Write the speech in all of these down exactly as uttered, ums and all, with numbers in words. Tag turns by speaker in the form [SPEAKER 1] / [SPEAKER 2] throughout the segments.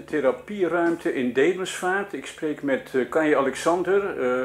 [SPEAKER 1] therapieruimte in Demelsvaart. Ik spreek met uh, Kanje Alexander. Uh,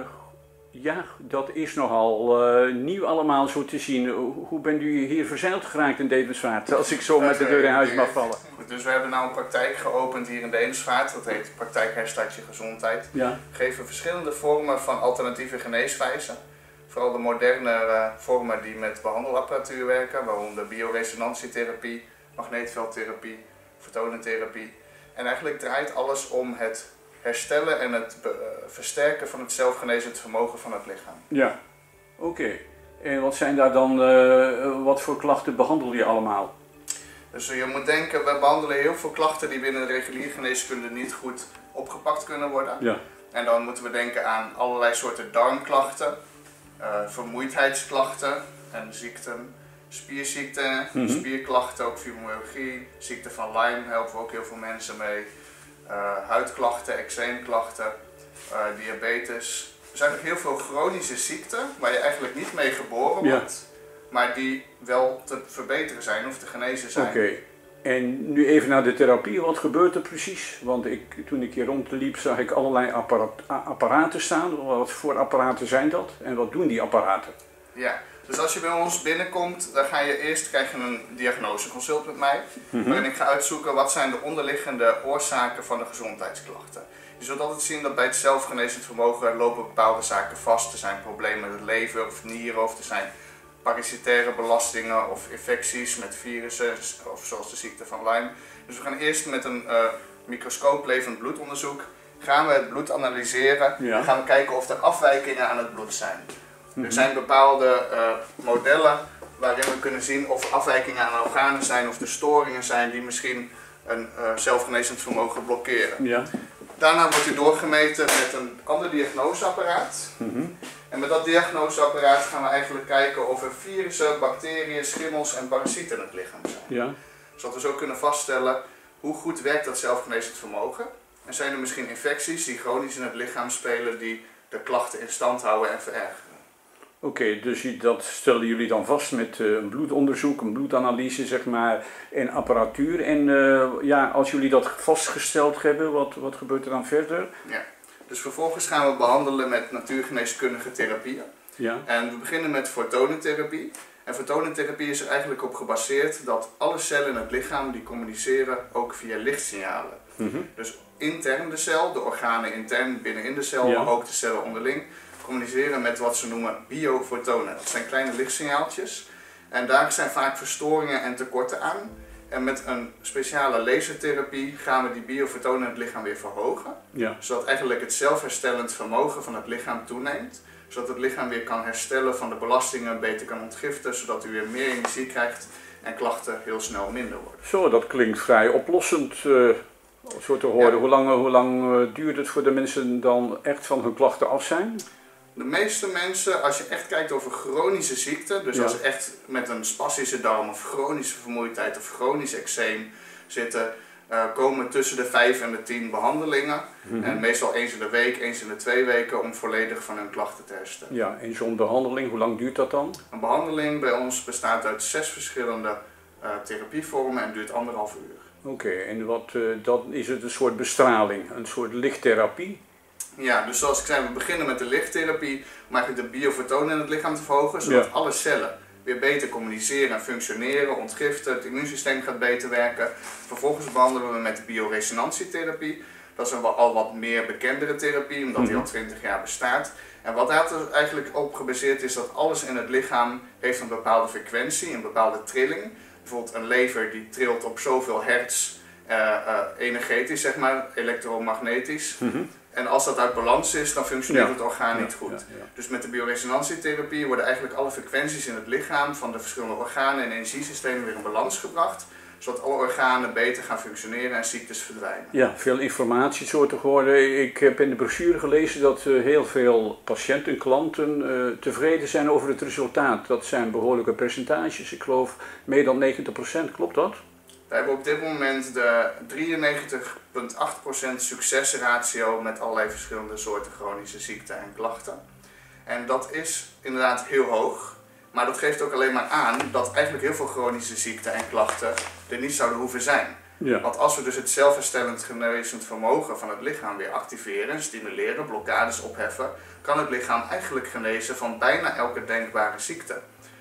[SPEAKER 1] ja, dat is nogal uh, nieuw allemaal zo te zien. Hoe bent u hier verzeild geraakt in Demelsvaart, als ik zo met de deur in huis mag vallen?
[SPEAKER 2] Dus we hebben nou een praktijk geopend hier in Demelsvaart. Dat heet Praktijk Herstart Je Gezondheid.
[SPEAKER 1] Ja.
[SPEAKER 2] We geven verschillende vormen van alternatieve geneeswijzen. Vooral de moderne uh, vormen die met behandelapparatuur werken, waaronder bioresonantietherapie, magneetveldtherapie, fotonentherapie. En eigenlijk draait alles om het herstellen en het uh, versterken van het zelfgenezend vermogen van het lichaam.
[SPEAKER 1] Ja, oké. Okay. En wat zijn daar dan, uh, wat voor klachten behandel je allemaal?
[SPEAKER 2] Dus je moet denken, we behandelen heel veel klachten die binnen de reguliere geneeskunde niet goed opgepakt kunnen worden.
[SPEAKER 1] Ja.
[SPEAKER 2] En dan moeten we denken aan allerlei soorten darmklachten, uh, vermoeidheidsklachten en ziekten, spierziekten, mm-hmm. spierklachten, ook fibromyalgie, ziekte van Lyme helpen we ook heel veel mensen mee, uh, huidklachten, eczeemklachten, uh, diabetes. Er zijn ook heel veel chronische ziekten waar je eigenlijk niet mee geboren
[SPEAKER 1] ja.
[SPEAKER 2] wordt, maar die wel te verbeteren zijn of te genezen zijn.
[SPEAKER 1] Oké. Okay. En nu even naar de therapie, wat gebeurt er precies? Want ik, toen ik hier rondliep zag ik allerlei appara apparaten staan. Wat voor apparaten zijn dat en wat doen die apparaten?
[SPEAKER 2] Ja, dus als je bij ons binnenkomt, dan ga je eerst krijgen een diagnoseconsult met mij. Mm-hmm. Waarin ik ga uitzoeken wat zijn de onderliggende oorzaken van de gezondheidsklachten. Je zult altijd zien dat bij het zelfgenezend vermogen lopen bepaalde zaken vast. Er zijn problemen met het lever of nieren of er zijn parasitaire belastingen of infecties met virussen, of zoals de ziekte van Lyme. Dus we gaan eerst met een uh, microscoop levend bloedonderzoek, gaan we het bloed analyseren ja. en gaan we kijken of er afwijkingen aan het bloed zijn. Mm-hmm. Er zijn bepaalde uh, modellen waarin we kunnen zien of er afwijkingen aan organen zijn of er storingen zijn die misschien een uh, zelfgenezend vermogen blokkeren.
[SPEAKER 1] Ja.
[SPEAKER 2] Daarna wordt u doorgemeten met een ander diagnoseapparaat.
[SPEAKER 1] Mm-hmm.
[SPEAKER 2] En met dat diagnoseapparaat gaan we eigenlijk kijken of er virussen, bacteriën, schimmels en parasieten in het lichaam zijn.
[SPEAKER 1] Ja.
[SPEAKER 2] Zodat we zo kunnen vaststellen hoe goed werkt dat zelfgenezend vermogen. En zijn er misschien infecties die chronisch in het lichaam spelen die de klachten in stand houden en verergeren.
[SPEAKER 1] Oké, okay, dus dat stellen jullie dan vast met uh, een bloedonderzoek, een bloedanalyse zeg maar, en apparatuur. En uh, ja, als jullie dat vastgesteld hebben, wat, wat gebeurt er dan verder?
[SPEAKER 2] Ja. Dus vervolgens gaan we behandelen met natuurgeneeskundige therapieën.
[SPEAKER 1] Ja.
[SPEAKER 2] En we beginnen met fotonentherapie. En fotonentherapie is er eigenlijk op gebaseerd dat alle cellen in het lichaam die communiceren ook via lichtsignalen.
[SPEAKER 1] Mm-hmm.
[SPEAKER 2] Dus intern de cel, de organen intern binnenin de cel,
[SPEAKER 1] ja.
[SPEAKER 2] maar ook de cellen onderling, communiceren met wat ze noemen biofotonen. Dat zijn kleine lichtsignaaltjes. En daar zijn vaak verstoringen en tekorten aan. En met een speciale lasertherapie gaan we die biofotonen in het lichaam weer verhogen.
[SPEAKER 1] Ja.
[SPEAKER 2] Zodat eigenlijk het zelfherstellend vermogen van het lichaam toeneemt. Zodat het lichaam weer kan herstellen van de belastingen, beter kan ontgiften. Zodat u weer meer energie krijgt en klachten heel snel minder worden.
[SPEAKER 1] Zo, dat klinkt vrij oplossend uh, zo te horen. Ja. Hoe lang, hoe lang uh, duurt het voor de mensen dan echt van hun klachten af zijn?
[SPEAKER 2] De meeste mensen, als je echt kijkt over chronische ziekten, dus ja. als ze echt met een spastische darm of chronische vermoeidheid of chronisch eczeem zitten, uh, komen tussen de vijf en de tien behandelingen. Mm-hmm. En meestal eens in de week, eens in de twee weken om volledig van hun klachten te herstellen.
[SPEAKER 1] Ja, en zo'n behandeling, hoe lang duurt dat dan?
[SPEAKER 2] Een behandeling bij ons bestaat uit zes verschillende uh, therapievormen en duurt anderhalf uur.
[SPEAKER 1] Oké, okay, en wat, uh, dan is het een soort bestraling, een soort lichttherapie?
[SPEAKER 2] Ja, dus zoals ik zei, we beginnen met de lichttherapie om eigenlijk de biofotonen in het lichaam te verhogen, zodat ja. alle cellen weer beter communiceren en functioneren, ontgiften, het immuunsysteem gaat beter werken. Vervolgens behandelen we met de bioresonantietherapie. Dat is een al wat meer bekendere therapie, omdat mm-hmm. die al twintig jaar bestaat. En wat daar dus eigenlijk op gebaseerd is, dat alles in het lichaam heeft een bepaalde frequentie, een bepaalde trilling. Bijvoorbeeld een lever die trilt op zoveel hertz uh, uh, energetisch, zeg maar, elektromagnetisch. Mm-hmm. En als dat uit balans is, dan functioneert ja. het orgaan niet goed. Ja, ja. Dus met de bioresonantietherapie worden eigenlijk alle frequenties in het lichaam van de verschillende organen en energiesystemen weer in balans gebracht. Zodat alle organen beter gaan functioneren en ziektes verdwijnen.
[SPEAKER 1] Ja, veel informatie zo te horen. Ik heb in de brochure gelezen dat uh, heel veel patiënten en klanten uh, tevreden zijn over het resultaat. Dat zijn behoorlijke percentages. Ik geloof meer dan negentig procent. Klopt dat?
[SPEAKER 2] We hebben op dit moment de drieënnegentig komma acht procent succesratio met allerlei verschillende soorten chronische ziekten en klachten. En dat is inderdaad heel hoog, maar dat geeft ook alleen maar aan dat eigenlijk heel veel chronische ziekten en klachten er niet zouden hoeven zijn.
[SPEAKER 1] Ja.
[SPEAKER 2] Want als we dus het zelfherstellend genezend vermogen van het lichaam weer activeren, stimuleren, blokkades opheffen, kan het lichaam eigenlijk genezen van bijna elke denkbare ziekte.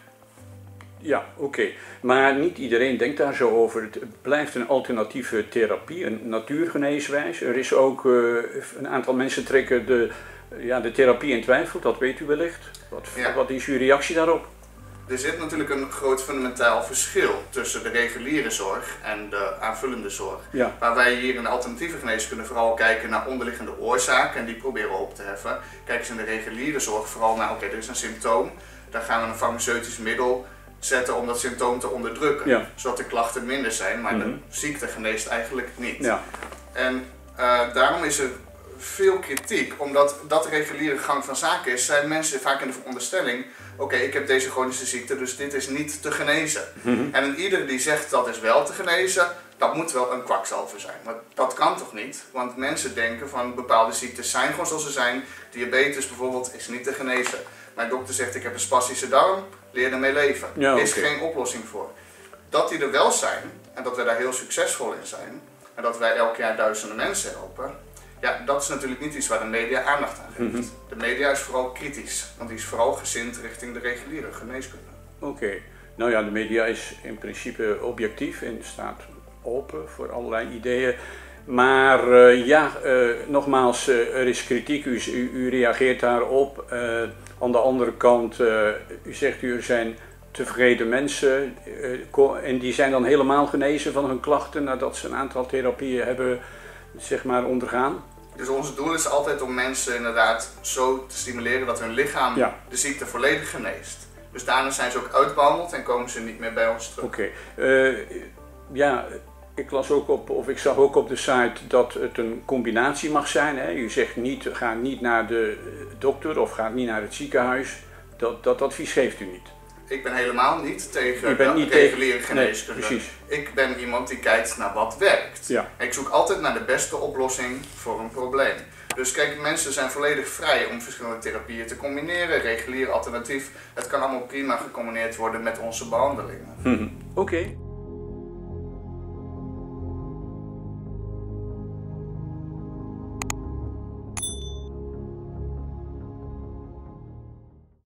[SPEAKER 1] Ja, oké. Okay. Maar niet iedereen denkt daar zo over. Het blijft een alternatieve therapie, een natuurgeneeswijze. Er is ook uh, een aantal mensen trekken de, ja, de therapie in twijfel, dat weet u wellicht. Wat, ja. wat is uw reactie daarop?
[SPEAKER 2] Er zit natuurlijk een groot fundamentaal verschil tussen de reguliere zorg en de aanvullende zorg.
[SPEAKER 1] Ja.
[SPEAKER 2] Waar wij hier in de alternatieve geneeskunde vooral kijken naar onderliggende oorzaken en die proberen op te heffen. Kijken ze in de reguliere zorg vooral naar, oké, okay, er is een symptoom, daar gaan we een farmaceutisch middel zetten om dat symptoom te onderdrukken.
[SPEAKER 1] Ja. Zodat
[SPEAKER 2] de klachten minder zijn, maar
[SPEAKER 1] mm-hmm.
[SPEAKER 2] de ziekte geneest eigenlijk niet.
[SPEAKER 1] Ja.
[SPEAKER 2] En uh, daarom is er veel kritiek, omdat dat de reguliere gang van zaken is, zijn mensen vaak in de veronderstelling, oké, okay, ik heb deze chronische ziekte, dus dit is niet te genezen.
[SPEAKER 1] Mm-hmm.
[SPEAKER 2] En ieder die zegt dat is wel te genezen, dat moet wel een kwakzalver zijn. Maar dat kan toch niet? Want mensen denken van bepaalde ziektes zijn gewoon zoals ze zijn. Diabetes bijvoorbeeld is niet te genezen. Mijn dokter zegt ik heb een spastische darm, leer ermee leven. Er
[SPEAKER 1] ja,
[SPEAKER 2] is
[SPEAKER 1] okay.
[SPEAKER 2] geen oplossing voor. Dat die er wel zijn en dat wij daar heel succesvol in zijn en dat wij elk jaar duizenden mensen helpen, ja, dat is natuurlijk niet iets waar de media aandacht aan geeft.
[SPEAKER 1] Mm-hmm.
[SPEAKER 2] De media is vooral kritisch, want die is vooral gezind richting de reguliere geneeskunde.
[SPEAKER 1] Oké, okay. Nou ja, de media is in principe objectief en staat open voor allerlei ideeën. Maar uh, ja, uh, nogmaals, uh, er is kritiek, u, u, u reageert daarop. Uh, aan de andere kant, uh, u zegt u er zijn tevreden mensen uh, en die zijn dan helemaal genezen van hun klachten nadat ze een aantal therapieën hebben, zeg maar, ondergaan.
[SPEAKER 2] Dus ons doel is altijd om mensen inderdaad zo te stimuleren dat hun lichaam ja. de ziekte volledig geneest. Dus daarna zijn ze ook uitbehandeld en komen ze niet meer bij ons terug.
[SPEAKER 1] Oké, okay. uh, ja, ik las ook op, of ik zag ook op de site dat het een combinatie mag zijn. Hè? U zegt niet, ga niet naar de dokter of ga niet naar het ziekenhuis. Dat, dat advies geeft u niet.
[SPEAKER 2] Ik ben helemaal niet tegen
[SPEAKER 1] de
[SPEAKER 2] niet reguliere tegen... geneeskunde.
[SPEAKER 1] Nee, precies.
[SPEAKER 2] Ik ben iemand die kijkt naar wat werkt.
[SPEAKER 1] Ja.
[SPEAKER 2] En ik zoek altijd naar de beste oplossing voor een probleem. Dus kijk, mensen zijn volledig vrij om verschillende therapieën te combineren, regulier, alternatief. Het kan allemaal prima gecombineerd worden met onze behandelingen.
[SPEAKER 1] Mm-hmm. Oké. Okay.